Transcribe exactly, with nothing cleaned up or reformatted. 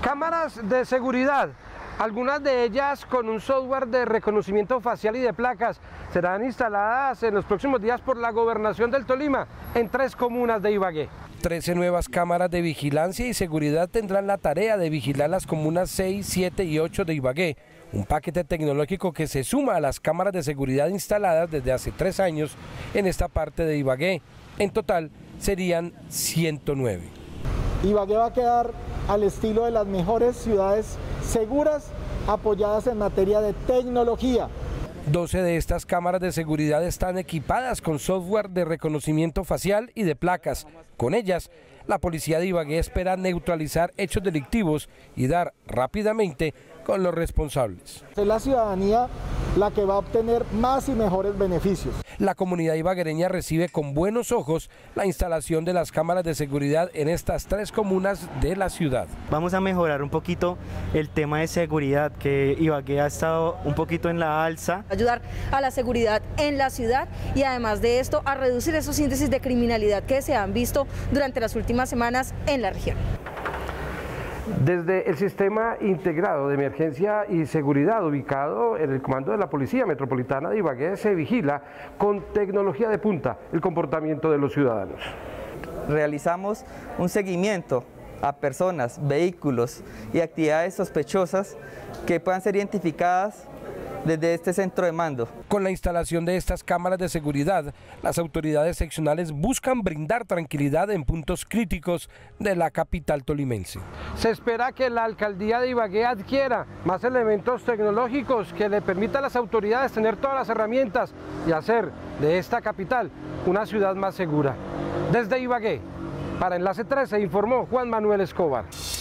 Cámaras de seguridad, algunas de ellas con un software de reconocimiento facial y de placas, serán instaladas en los próximos días por la Gobernación del Tolima en tres comunas de Ibagué. trece nuevas cámaras de vigilancia y seguridad tendrán la tarea de vigilar las comunas seis, siete y ocho de Ibagué, un paquete tecnológico que se suma a las cámaras de seguridad instaladas desde hace tres años en esta parte de Ibagué. En total serían ciento nueve. Ibagué va a quedar al estilo de las mejores ciudades seguras, apoyadas en materia de tecnología. doce de estas cámaras de seguridad están equipadas con software de reconocimiento facial y de placas. Con ellas, la policía de Ibagué espera neutralizar hechos delictivos y dar rápidamente con los responsables. Es la ciudadanía la que va a obtener más y mejores beneficios. La comunidad ibaguereña recibe con buenos ojos la instalación de las cámaras de seguridad en estas tres comunas de la ciudad. Vamos a mejorar un poquito el tema de seguridad, que Ibagué ha estado un poquito en la alza. Ayudar a la seguridad en la ciudad y además de esto a reducir esos índices de criminalidad que se han visto durante las últimas semanas en la región. Desde el Sistema Integrado de Emergencia y Seguridad ubicado en el comando de la Policía Metropolitana de Ibagué se vigila con tecnología de punta el comportamiento de los ciudadanos. Realizamos un seguimiento a personas, vehículos y actividades sospechosas que puedan ser identificadas desde este centro de mando. Con la instalación de estas cámaras de seguridad, las autoridades seccionales buscan brindar tranquilidad en puntos críticos de la capital tolimense. Se espera que la alcaldía de Ibagué adquiera más elementos tecnológicos que le permitan a las autoridades tener todas las herramientas y hacer de esta capital una ciudad más segura. Desde Ibagué, para Enlace trece informó Juan Manuel Escobar.